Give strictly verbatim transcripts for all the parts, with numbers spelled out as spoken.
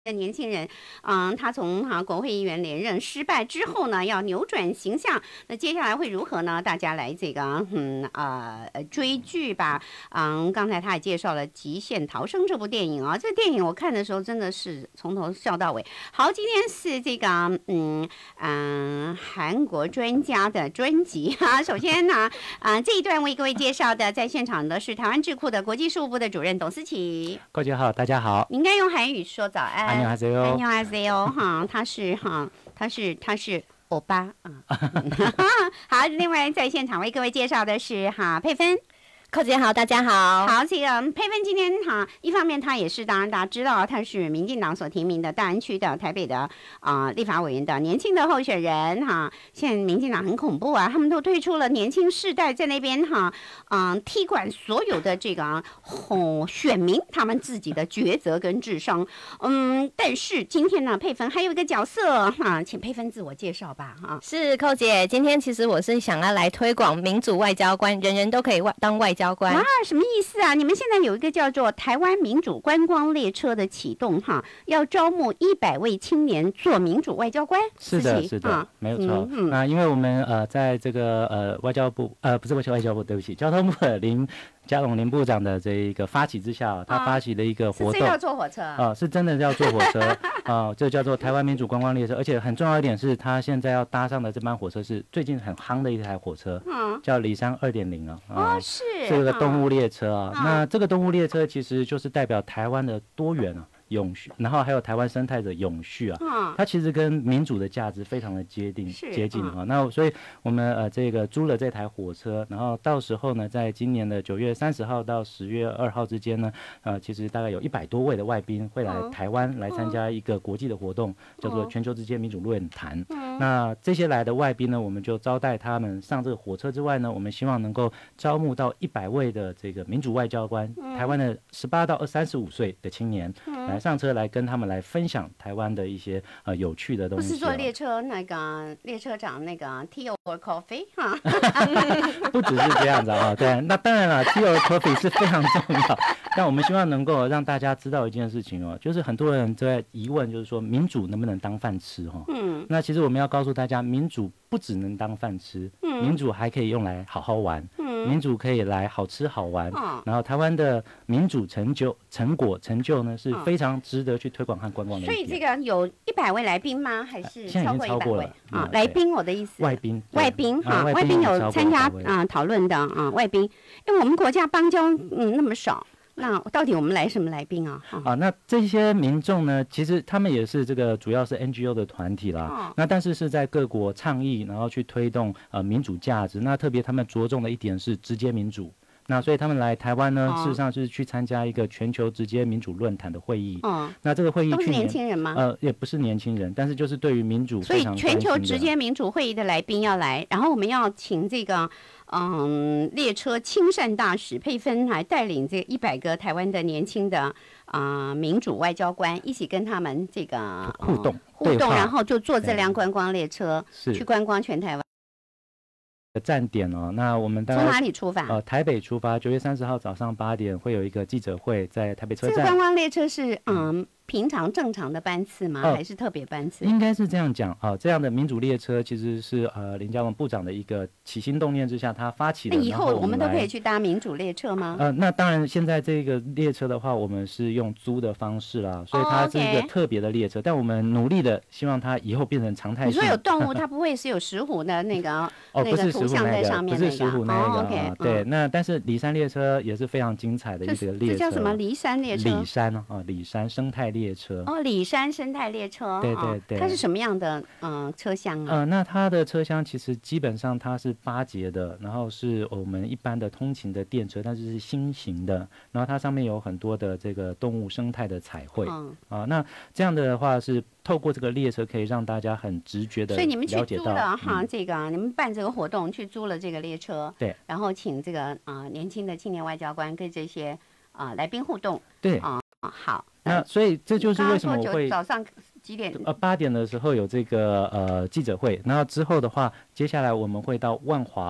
的年轻人，嗯，他从哈、啊、国会议员连任失败之后呢，要扭转形象，那接下来会如何呢？大家来这个嗯呃追剧吧。嗯，刚才他也介绍了《极限逃生》这部电影啊，这个电影我看的时候真的是从头笑到尾。好，今天是这个嗯嗯韩国专家的专辑哈。首先呢，啊、呃、这一段为各位介绍的，在现场的是台湾智库的国际事务部的主任董思琪。 各位好，大家好。 你应该用韩语说早安。 안녕하세요。 안녕하세요哈，他是哈，他是他是欧巴啊。好，另外在现场为各位介绍的是哈佩芬。 寇姐好，大家好。 好，这个佩芬今天哈，一方面他也是，当然大家知道他是民进党所提名的大安区的台北的啊、呃、立法委员的年轻的候选人哈。现在民进党很恐怖啊，他们都推出了年轻世代在那边哈，嗯、呃，踢馆所有的这个哦选民他们自己的抉择跟智商。嗯，但是今天呢，佩芬还有一个角色哈，请佩芬自我介绍吧哈。 是寇姐，今天其实我是想要来推广民主外交官，人人都可以外当外交。 啊，什么意思啊？你们现在有一个叫做台湾民主观光列车的启动哈，要招募一百位青年做民主外交官。 是的，是的，啊、没有错。嗯嗯、那因为我们呃在这个呃外交部呃不是外交外交部，对不起，交通部的林佳龙林部长的这一个发起之下，他发起了一个活动， 是要坐火车啊、 呃，是真的要坐火车啊、呃，这叫做台湾民主观光列车，而且很重要一点是，他现在要搭上的这班火车是最近很夯的一台火车，嗯，叫里山二点零啊， 哦是， 是一个动物列车啊，嗯、那这个动物列车其实就是代表台湾的多元啊。永续，然后还有台湾生态的永续啊，嗯、它其实跟民主的价值非常的接近接近啊、嗯。那所以我们呃这个租了这台火车，然后到时候呢，在今年的九月三十号到十月二号之间呢，呃，其实大概有一百多位的外宾会来台湾来参加一个国际的活动，嗯、叫做全球之间民主论坛。嗯、那这些来的外宾呢，我们就招待他们上这个火车之外呢，我们希望能够招募到一百位的这个民主外交官，嗯、台湾的十八到三十五岁的青年、嗯、来。上车来跟他们来分享台湾的一些呃有趣的东西、啊。不是坐列车那个列车长那个 tea or coffee 哈， 不只是这样子啊，对，那当然了 ，tea or coffee 是非常重要。但我们希望能够让大家知道一件事情哦，就是很多人在疑问，就是说民主能不能当饭吃哈、哦？嗯，那其实我们要告诉大家，民主不只能当饭吃，嗯，民主还可以用来好好玩，嗯，民主可以来好吃好玩。嗯、然后台湾的民主成就成果成就呢是非常值得去推广和观光的。 所以这个有一百位来宾吗？还是超过一百位啊？来宾，我的意思， 外宾， 外宾哈，外宾有参加啊讨论的啊，外宾，因为我们国家邦交嗯那么少。那到底我们来什么来宾啊？ 啊，那这些民众呢，其实他们也是这个主要是 N G O 的团体啦。哦、那但是是在各国倡议，然后去推动呃民主价值。那特别他们着重的一点是直接民主。那所以他们来台湾呢，哦、事实上是去参加一个全球直接民主论坛的会议。哦、那这个会议都是年轻人吗？ 呃，也不是年轻人，但是就是对于民主非常关心的。 所以全球直接民主会议的来宾要来，然后我们要请这个。嗯，列车亲善大使佩芬来带领这一百个台湾的年轻的啊、呃、民主外交官一起跟他们这个互动、呃、 互动，然后就坐这辆观光列车去观光全台湾。 站点哦，那我们大概从哪里出发？ 呃，台北出发，九月三十号早上八点会有一个记者会在台北车站。 这个观光列车是嗯。平常正常的班次吗？哦、还是特别班次？ 应该是这样讲啊、哦。这样的民主列车其实是呃林佳龙部长的一个起心动念之下，他发起的。 那以后我们, 我们都可以去搭民主列车吗？ 呃，那当然，现在这个列车的话，我们是用租的方式啦，所以它是一个特别的列车。Oh, okay. 但我们努力的希望它以后变成常态性。 你说有动物，它不会是有石虎的那个哦， 那个图像在上面、那个， 不是石虎那个。 哦 okay, 对， 嗯、 那但是里山列车也是非常精彩的一个列车。 这叫什么？里山列车？ 里山啊、哦，里山生态列车。 哦，里。里山生态列车， 对对对， 它是什么样的嗯、呃、车厢啊？ 呃，那它的车厢其实基本上它是八节的，然后是我们一般的通勤的电车，但是是新型的，然后它上面有很多的这个动物生态的彩绘，嗯、啊，那这样的话是透过这个列车可以让大家很直觉的了解到。 所以你们去租了哈、 嗯、 这个，你们办这个活动去租了这个列车， 对， 然后请这个啊、呃、年轻的青年外交官跟这些啊、呃、来宾互动， 对啊、呃、好。 那所以这就是为什么我会早上几点？ 呃，八点的时候有这个呃记者会，然后之后的话，接下来我们会到万华、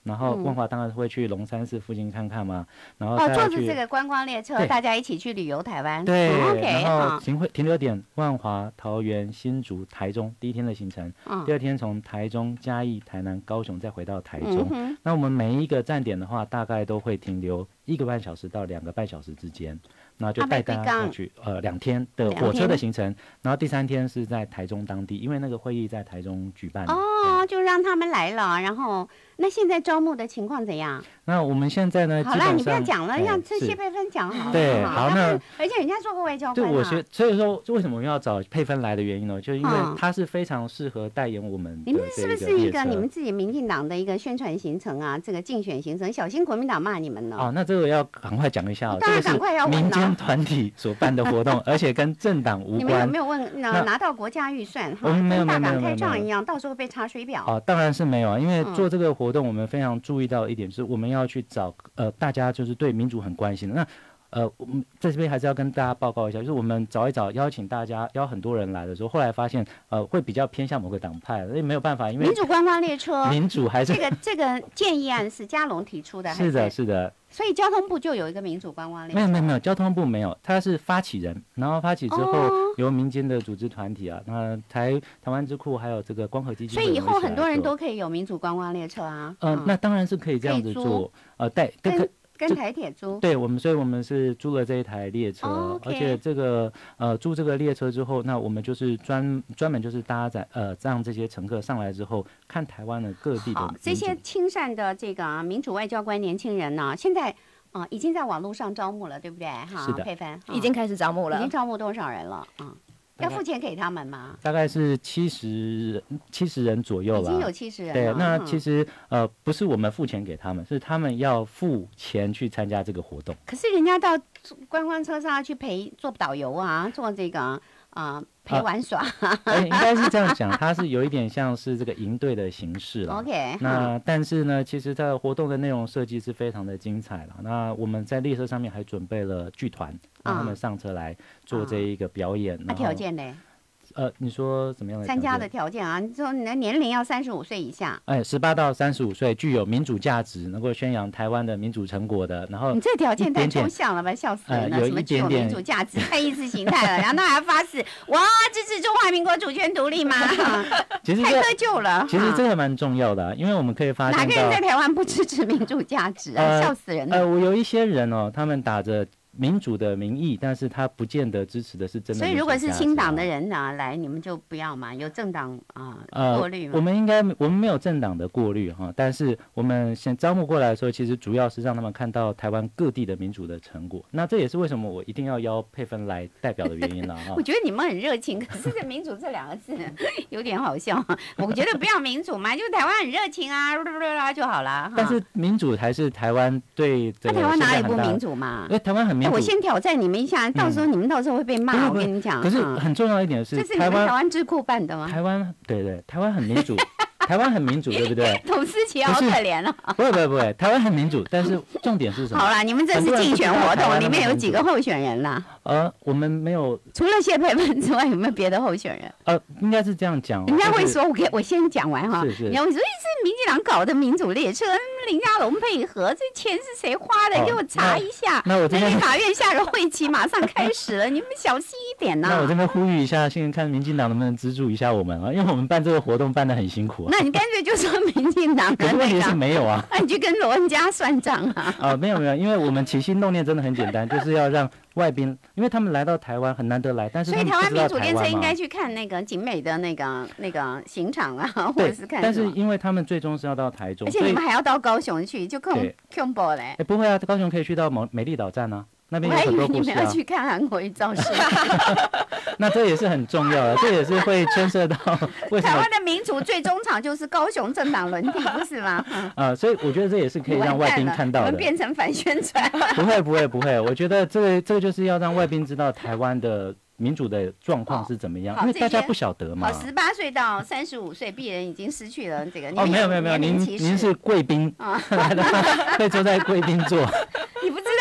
然后万华当然会去龙山寺附近看看嘛，然后哦，坐着这个观光列车，大家一起去旅游台湾。 对，然后停会停留点万华、桃园、新竹、台中，第一天的行程，第二天从台中、嘉义、台南、高雄再回到台中。那我们每一个站点的话，大概都会停留一个半小时到两个半小时之间。那就带大家过去，呃，两天的火车的行程，然后第三天是在台中当地，因为那个会议在台中举办。 哦，就让他们来了，然后那现在招募的情况怎样？ 那我们现在呢？ 好了，你不要讲了，让这谢佩芬讲好了。 对，好，那而且人家做过外交官。 对，我觉所以说为什么我们要找佩芬来的原因呢？就是因为他是非常适合代言我们。 你们是不是一个你们自己民进党的一个宣传行程啊？这个竞选行程，小心国民党骂你们呢。 哦，那这个要赶快讲一下哦。 当然赶快要问了。 团体所办的活动，而且跟政党无关。 你们有没有问拿拿到国家预算？ 我们没有没有跟大港开唱一样，到时候被查水表。 哦，当然是没有啊，因为做这个活动，我们非常注意到一点，就是我们要去找呃大家就是对民主很关心的。那呃，我们在这边还是要跟大家报告一下，就是我们找一找邀请大家邀很多人来的时候，后来发现呃会比较偏向某个党派，所以没有办法，因为民主观光列车， 民主还是这个这个建议案是嘉龙提出的， 是的，是的。 所以交通部就有一个民主观光列车， 没有没有没有，交通部没有，他是发起人，然后发起之后由民间的组织团体啊，那台台湾之库还有这个光和基金， 所以以后很多人都可以有民主观光列车啊。 嗯，那当然是可以这样子做，呃，带跟跟台铁租， 对我们，所以我们是租了这一台列车，哦 okay、而且这个呃租这个列车之后，那我们就是专专门就是搭载呃让这些乘客上来之后看台湾的各地的。好， 这些亲善的这个民主外交官年轻人呢，现在啊、呃、已经在网络上招募了，对不对？哈， 是的， 佩芬、 嗯、已经开始招募了， 已经招募多少人了？嗯。要付钱给他们吗？ 大概是七十七十人左右了， 已经有七十人了。 对，那其实呃不是我们付钱给他们，是他们要付钱去参加这个活动。 可是人家到观光车上要去陪做导游啊，做这个啊、呃、陪玩耍。 呃、应该是这样讲，它是有一点像是这个营队的形式了。 OK。 那但是呢，其实它的活动的内容设计是非常的精彩了。那我们在列车上面还准备了剧团，让他们上车来做这一个表演。 那、嗯、条件呢？ 呃，你说怎么样的参加的条件啊？你说你的年龄要三十五岁以下， 哎，十八到三十五岁，具有民主价值，能够宣扬台湾的民主成果的。然后你这条件太抽象了吧，笑死人了！ 呃、 什么具有民主价值，太意识形态了，然后他还发誓哇支持中华民国主权独立吗？ 其实太窠臼了。 其实这个蛮重要的、啊，因为我们可以发现哪个人在台湾不支持民主价值啊？呃、笑死人了。 呃，我有一些人哦，他们打着民主的名义，但是他不见得支持的是真的。 所以如果是新党的人呢、啊，来你们就不要嘛，有政党啊、呃、过滤嘛。 我们应该我们没有政党的过滤哈，但是我们先招募过来的时候，其实主要是让他们看到台湾各地的民主的成果。那这也是为什么我一定要邀佩芬来代表的原因了哈。 我觉得你们很热情，可是这民主这两个字有点好笑。我觉得不要民主嘛，就台湾很热情啊，就好了。 但是民主还是台湾对这个。 那台湾哪里不民主嘛？ 因为台湾很民主。 我先挑战你们一下，到时候你们到时候会被骂。嗯、我跟你讲， 可是很重要一点是， 这是你们台湾智库办的吗？ 台湾对对，台湾很民主，台湾很民主，对不对？ 董思琪好可怜啊！ 不会不会不会，台湾很民主，但是重点是什么？ 好啦，你们这是竞选活动，里面有几个候选人啦？ 呃，我们没有， 除了谢佩芬之外，有没有别的候选人？ 呃，应该是这样讲、哦。 人家会说，我给我先讲完哈。 是是。 然后你说是民进党搞的民主列车，林佳龙配合，这钱是谁花的？给我查一下。 那我这边法院下个会期马上开始了，你们小心一点呐、啊。 那我这边呼吁一下，现在看民进党能不能资助一下我们啊，因为我们办这个活动办得很辛苦、啊。 那你干脆就说民进党的、那个， 可是问题是没有啊。 那你去跟罗文嘉算账啊。 啊、呃，没有没有，因为我们起心动念真的很简单，就是要让外宾，因为他们来到台湾很难得来，但是他们不知道台湾嘛。 所以台湾民主列车应该去看那个景美的那个那个刑场啊，或者是看。 但是因为他们最终是要到台中， 而且你们还要到高雄去，就更恐怖嘞。 哎，不会啊，高雄可以去到美美丽岛站啊。那边有很多故事啊。 我还以为你们要去看韩国瑜造势。 那这也是很重要的，这也是会牵涉到为什么台湾的民主最终场就是高雄政党轮替，不是吗？ 啊、呃，所以我觉得这也是可以让外宾看到的。 我们变成反宣传。 不会不会不会，我觉得这个这个就是要让外宾知道台湾的民主的状况是怎么样，因为大家不晓得嘛。 好，十八岁到三十五岁，鄙人已经失去了这个。 哦，没有没有没有，您您是贵宾， 啊， 会坐在贵宾座。 你不知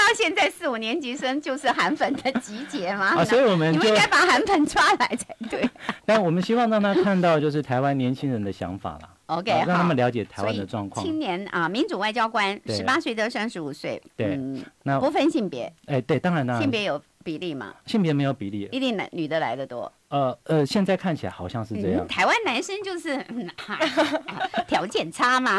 现在四五年级生就是韩粉的集结吗？ 啊，所以我们你们应该把韩粉抓来才对。 但我们希望让他看到就是台湾年轻人的想法啦。 OK，、 啊、让他们了解台湾的状况。 青年啊，民主外交官，十八岁到三十五岁， 对， 嗯， 那不分性别。 哎，对，当然当然， 性别有比例吗？ 性别没有比例， 一定男女的来得多。 呃呃，现在看起来好像是这样。 嗯、台湾男生就是条、嗯、件差嘛。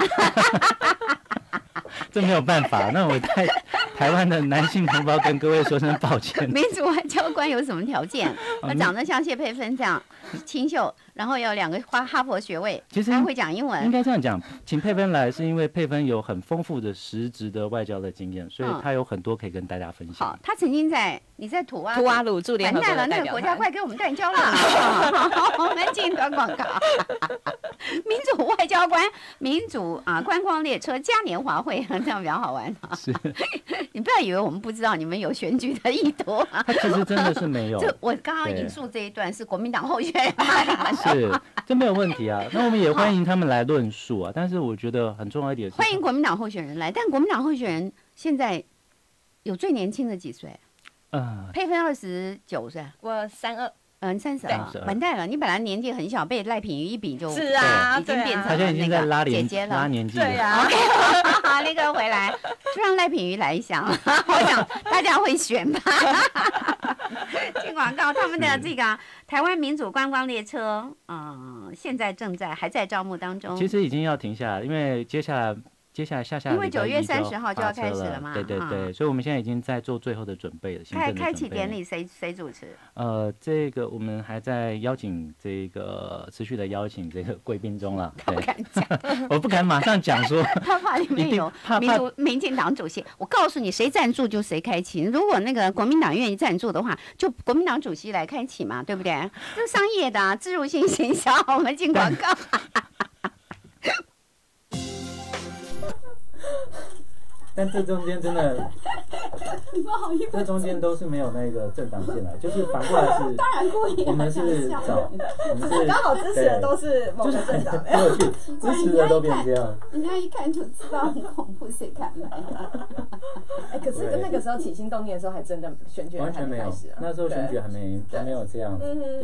这没有办法，那我在台湾的男性同胞跟各位说声抱歉。 民主外交官有什么条件？他长得像谢佩芬这样清秀，然后有两个哈哈佛学位， 其实还会讲英文。 应该这样讲，请佩芬来是因为佩芬有很丰富的实质的外交的经验，所以他有很多可以跟大家分享。 好、嗯，他曾经在你在土瓦土瓦鲁驻联合国完蛋了，那个国家快给我们断交了。好，我们进段广告。民主外交官，民主啊观光列车嘉年华会，这样比较好玩、啊。 是， 你不要以为我们不知道你们有选举的意图、啊。 他其实真的是没有。 这我刚刚引述这一段是国民党候选人骂你们。 是，这没有问题啊。那我们也欢迎他们来论述啊。但是我觉得很重要一点是， 欢迎国民党候选人来，但国民党候选人现在有最年轻的几岁？ 嗯， 佩芬二十九岁， 我三二。 嗯，三十二，完蛋了！你本来年纪很小，被赖品妤一比就， 是啊， 已经变成他现在已经在拉姐姐了， 拉年纪。 对啊。 OK， 好，那个回来，就让赖品妤来想，我想大家会选吧。进广告，他们的这个台湾民主观光列车，嗯，现在正在还在招募当中。 其实已经要停下来，因为接下来。接下来下下因为九月三十号就要开始了嘛， 对对对，嗯、所以我们现在已经在做最后的准备了。 开开启典礼谁谁主持？ 呃，这个我们还在邀请这个持续的邀请这个贵宾中了。 他不敢讲， 我不敢马上讲说， 他怕里面有民主民进党主席。我告诉你，谁赞助就谁开启。如果那个国民党愿意赞助的话，就国民党主席来开启嘛，对不对？这商业的、啊、植入性行销，我们进广告。 但这中间真的，这中间都是没有那个政党进来，就是反过来是， 当然故意我们是找，我们是刚好支持的都是某个政党， 很有趣，支持的都变这样。 人家一看就知道很恐怖，谁敢买？ 哎，可是那个时候起心动念的时候，还真的选举完全没有，那时候选举还没还没有这样子，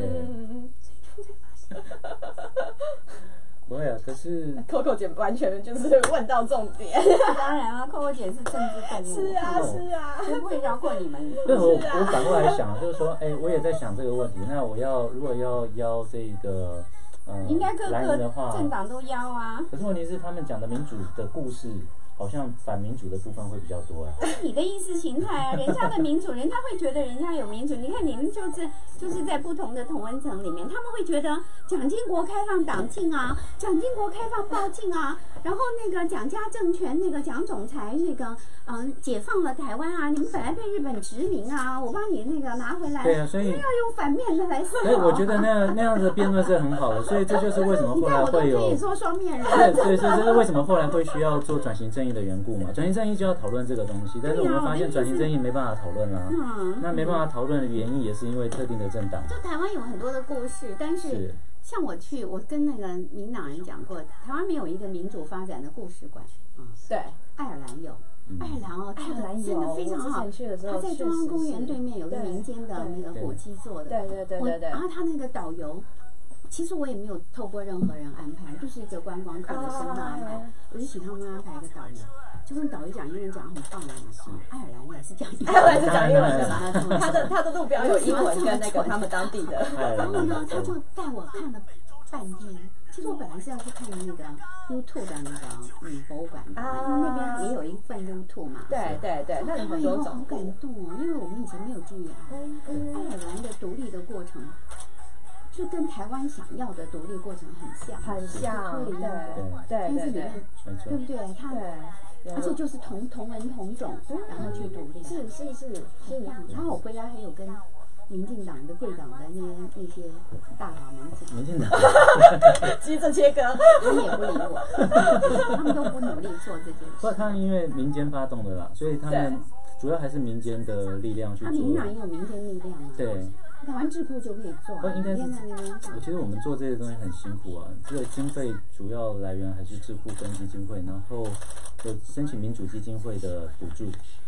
对。不会啊，可是 Coco 姐完全就是问到重点。 当然啊 ，Coco 姐是政治动物， 是啊是啊， 不会饶过你们。 对，我我反过来想，就是说，哎，我也在想这个问题。那我要如果要邀这个，嗯， 应该各个的话， 政党都邀啊。 可是问题是，他们讲的民主的故事。好像反民主的部分会比较多啊。 你的意识形态啊，人家的民主，人家会觉得人家有民主。你看你们就是就是在不同的同温层里面，他们会觉得蒋经国开放党禁啊，蒋经国开放报禁啊，然后那个蒋家政权那个蒋总裁那个嗯、呃、解放了台湾啊，你们本来被日本殖民啊，我帮你那个拿回来。 对啊，所以要用反面的来思考。 所以我觉得那样那样的辩论是很好的，所以这就是为什么后来会有。 你看我都可以说双面人。 对对，所以这是为什么后来会需要做转型正义的缘故嘛？转型正义就要讨论这个东西，但是我们发现转型正义没办法讨论啦。嗯，那没办法讨论的原因也是因为特定的政党。 就台湾有很多的故事，但是像我去，我跟那个民党人讲过，台湾没有一个民主发展的故事馆。嗯， 对， 爱尔兰有。爱尔兰哦， 爱尔兰真的非常好。他在中央公园对面有个民间的那个火鸡做的。 对对对对对。 然后他那个导游。其实我也没有透过任何人安排，就是一个观光客的身份安排，我就请他们安排一个导游，就跟导游讲英文讲很棒的嘛，爱尔兰也是讲英文， 爱尔兰是讲英文的嘛，他的他的路标有英文跟那个他们当地的， 然后呢，他就带我看了半天。其实我本来是要去看那个 U 二 的那个嗯博物馆的，因为那边也有一份 U 二 嘛。 对对对，那有很多种。 好感动哦，因为我们以前没有注意啊，爱尔兰的独立的过程。就跟台湾想要的独立过程很像， 很像，对对对对，对不对？他，而且就是同同文同种，然后去独立， 是是是是。 然后我回来还有跟民进党的贵党的那些那些大佬们讲， 民进党急着切割， 他们也不理我，他们都不努力做这件事。 不过他们因为民间发动的啦，所以他们主要还是民间的力量去做。 他民党也有民间力量啊。 对。 台湾智库就可以做， 不应该是。我觉得我们做这些东西很辛苦啊，这个经费主要来源还是智库跟基金会，然后有申请民主基金会的补助。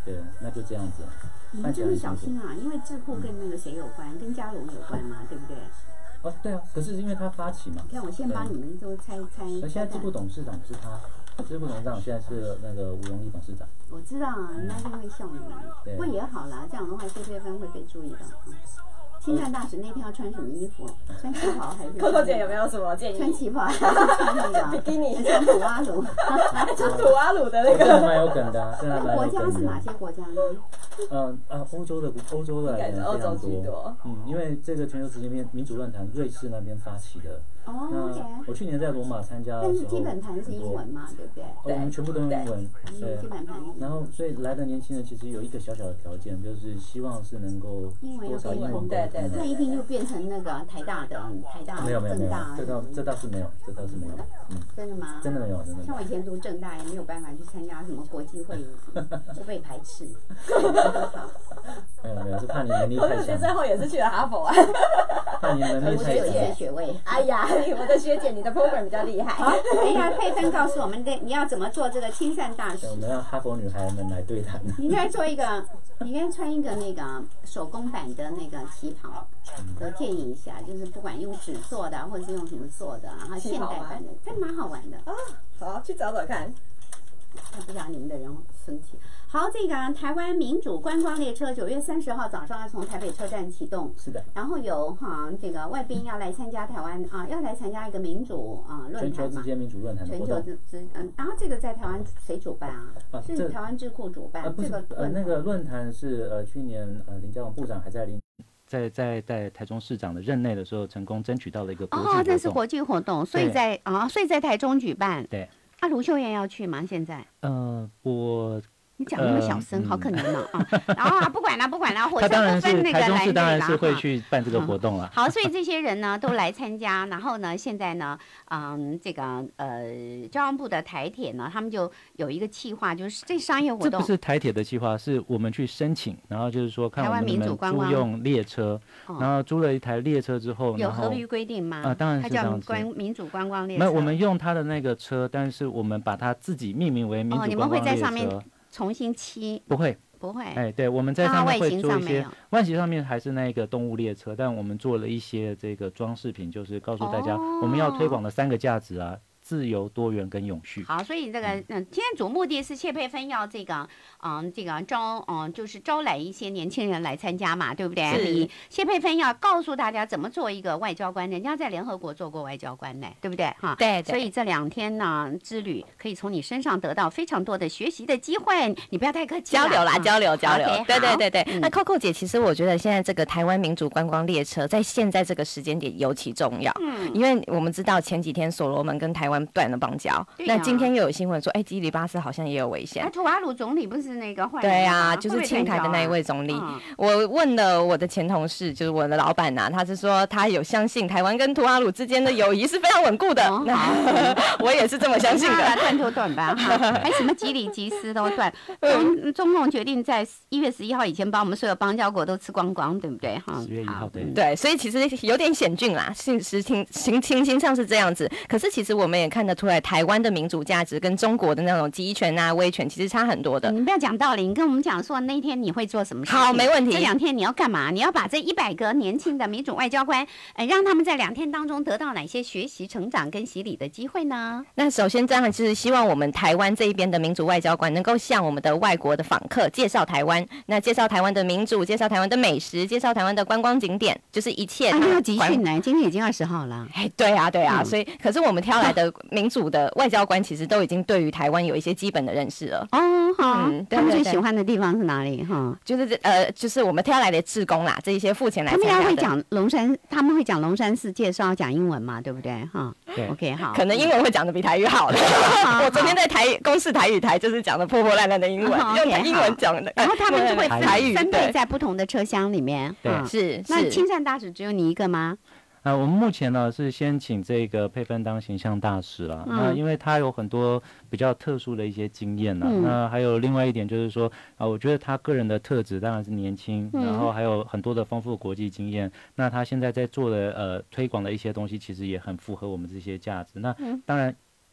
对，那就这样子。 你们真的小心啊，因为智库跟那个谁有关，跟嘉龙有关嘛，对不对？ 哦，对啊，可是因为他发起嘛。 你看，我先帮你们都猜猜。 那现在智库董事长是他，智库董事长现在是那个吴荣义董事长。 我知道啊，人家就会笑你们。不过也好啦，这样的话谢佩芬会被注意到。亲善大使那天要穿什么衣服？穿旗袍还是 ？Coco 姐有没有什么建议？ 穿旗袍还是穿那个比基尼？穿土阿鲁， 穿土阿鲁的那个。 这还蛮有梗的，这还蛮有梗的。 国家是哪些国家呢？ 嗯啊，欧洲的欧洲的人非常多。嗯，因为这个全球直接民主论坛，瑞士那边发起的。 哦 ，OK。 我去年在罗马参加的时候， 但是基本盘是英文嘛，对不对？ 我们全部都用英文。 对，基本盘。 然后，所以来的年轻人其实有一个小小的条件，就是希望是能够多少英文沟通。 对对对。 那一定就变成那个台大的台大没有没有没有，这倒这倒是没有，这倒是没有。 嗯，真的吗？ 真的没有，真的。 像我以前读政大，也没有办法去参加什么国际会议，就被排斥。 没有没有，是怕你能力太强。 我学最后也是去了哈佛啊。 怕你能力太强。 我有学位。 哎呀，我的学姐，你的 program 比较厉害。 好，等一下佩芬告诉我们的你要怎么做这个亲善大使。 我们让哈佛女孩们来对谈。 你应该做一个，你应该穿一个那个手工版的那个旗袍。我建议一下，就是不管用纸做的，或者是用什么做的，然后现代版的，这蛮好玩的啊。好，去找找看。 那不晓得你们的人身体。好，这个台湾民主观光列车九月三十号早上要从台北车站启动。 是的。 然后有哈这个外宾要来参加台湾啊，要来参加一个民主啊论坛嘛。 全球之间民主论坛的活动。 全球之之嗯，然后这个在台湾谁主办啊？啊是台湾智库主办。 呃，不是， 这个呃，那个论坛是呃去年呃林佳龙部长还在林。在在在台中市长的任内的时候，成功争取到了一个国际活动。 哦，这是国际活动，所以在啊，所以在台中举办。 对。 啊，卢秀燕要去吗？现在？ 呃，我。 你讲那么小声，好可怜哦啊！然后啊，不管了，不管了，火车不分那个台中市当然是会去办这个活动了。 好，所以这些人呢都来参加，然后呢，现在呢，嗯，这个呃，交通部的台铁呢，他们就有一个计划，就是这商业活动。 这不是台铁的计划，是我们去申请，然后就是说看我们能不能租用列车，然后租了一台列车之后， 有合律规定吗？ 啊，当然是这样子。 它叫观民主观光列车。 没有，我们用它的那个车，但是我们把它自己命名为民主观光列车。哦， 你们会在上面重新漆？ 不会， 不会。 哎，对，我们在上面会做一些， 外形上面还是那个动物列车，但我们做了一些这个装饰品，就是告诉大家我们要推广的三个价值啊。自由、多元跟永续。 好，所以这个嗯，今天主目的是谢佩芬要这个嗯，这个招嗯，就是招来一些年轻人来参加嘛，对不对？你谢佩芬要告诉大家怎么做一个外交官，人家在联合国做过外交官呢，对不对？哈， 对。 所以这两天呢之旅可以从你身上得到非常多的学习的机会，你不要太客气。 交流啦，交流交流。 Okay, 对对对对。嗯、那 Coco 姐，其实我觉得现在这个台湾民主观光列车在现在这个时间点尤其重要，嗯，因为我们知道前几天所罗门跟台湾断了邦交。那今天又有新闻说，哎，基里巴斯好像也有危险。 那图瓦鲁总理不是那个换？ 对啊，就是亲台的那一位总理。嗯、我问了我的前同事，就是我的老板呐、啊，他是说他有相信台湾跟图瓦鲁之间的友谊是非常稳固的。哦、我也是这么相信的。 断就断吧，还什么基里吉斯都断。中中共决定在一月十一号以前把我们所有邦交国都吃光光，对不对？哈， 十月一号对。 对，所以其实有点险峻啦，事实情情情形上是这样子。可是其实我们也看得出来，台湾的民主价值跟中国的那种集权啊、威权其实差很多的。 你不要讲道理，你跟我们讲说那天你会做什么事情？ 好，没问题。 这两天你要干嘛？你要把这一百个年轻的民主外交官，呃，让他们在两天当中得到哪些学习、成长跟洗礼的机会呢？ 那首先当然是希望我们台湾这一边的民主外交官能够向我们的外国的访客介绍台湾，那介绍台湾的民主，介绍台湾的美食，介绍台湾的观光景点，就是一切。 还有集训呢，今天已经二十号了。 哎，对啊，对啊，嗯、所以可是我们挑来的民主的外交官其实都已经对于台湾有一些基本的认识了。 哦，好，嗯、他们最喜欢的地方是哪里？哈， 就是呃，就是我们挑来的志工啦，这一些付钱来参加的。 他们要会讲龙山，他们会讲龙山寺介绍，讲英文嘛，对不对？哈，对 ，OK， 好， 可能英文会讲的比台语好的。我昨天在台公视台语台就是讲的破破烂烂的英文， 哦、 用英文讲的， 然后他们就会台语分配在不同的车厢里面。 对， 嗯、 是。 那亲善大使只有你一个吗？ 啊，我们目前呢是先请这个佩芬当形象大使啦。嗯、那因为他有很多比较特殊的一些经验啦。嗯、那还有另外一点就是说啊，我觉得他个人的特质当然是年轻，嗯、然后还有很多的丰富国际经验。那他现在在做的呃推广的一些东西，其实也很符合我们这些价值。那当然。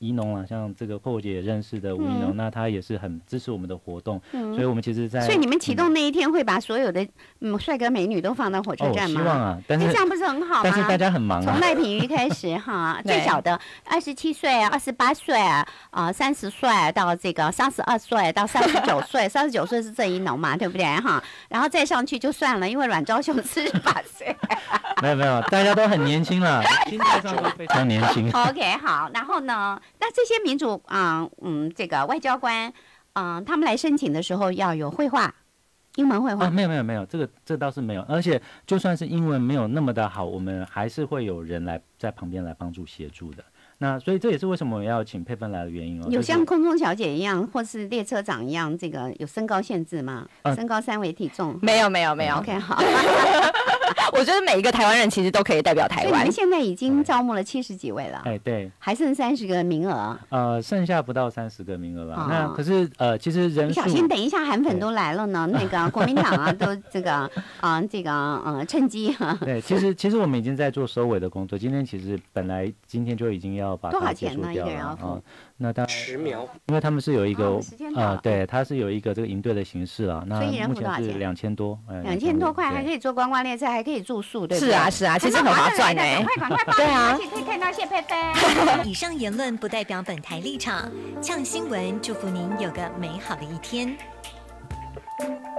宜农啊，像这个寇姐也认识的吴宜农，嗯、那他也是很支持我们的活动，嗯、所以我们其实在， 所以你们启动那一天会把所有的嗯帅哥美女都放到火车站吗？ 哦、希望啊，但是这样不是很好吗？ 但是大家很忙啊。 从赖品妤开始哈，最小的二十七岁、二十八岁啊，三十岁到这个三十二岁到三十九岁，三十九岁是郑宜农嘛，对不对哈？然后再上去就算了，因为阮昭雄四十八岁。 没有没有，大家都很年轻了，心态上都非常年轻。 OK， 好，然后呢，那这些民主啊、嗯，嗯，这个外交官，嗯，他们来申请的时候要有绘画，英文绘画。 啊，没有没有没有，这个这倒是没有，而且就算是英文没有那么的好，我们还是会有人来在旁边来帮助协助的。那所以这也是为什么我要请佩芬来的原因哦。 有像空中小姐一样，或是列车长一样，这个有身高限制吗？嗯、身高、三围、体重？ 没有没有没有。 OK， 好。 我觉得每一个台湾人其实都可以代表台湾。 所以你们现在已经招募了七十几位了。 哎，对。 还剩三十个名额。 呃，剩下不到三十个名额了。哦、那可是呃，其实人数。 小心，等一下韩粉都来了呢。那个国民党啊，都这个啊、呃，这个呃，趁机。 对，其实其实我们已经在做收尾的工作。今天其实本来今天就已经要把它结束掉了啊。那当十秒， 因为他们是有一个、 哦、 呃，对，它是有一个这个营队的形式啊。那目前是两千多， 两千多块还可以坐观光列车，还可以住宿，对不对？ 是啊是啊，其实很划算哎。 赶快赶快报名，而且可以看到谢佩芬。 以上言论不代表本台立场，呛新闻，祝福您有个美好的一天。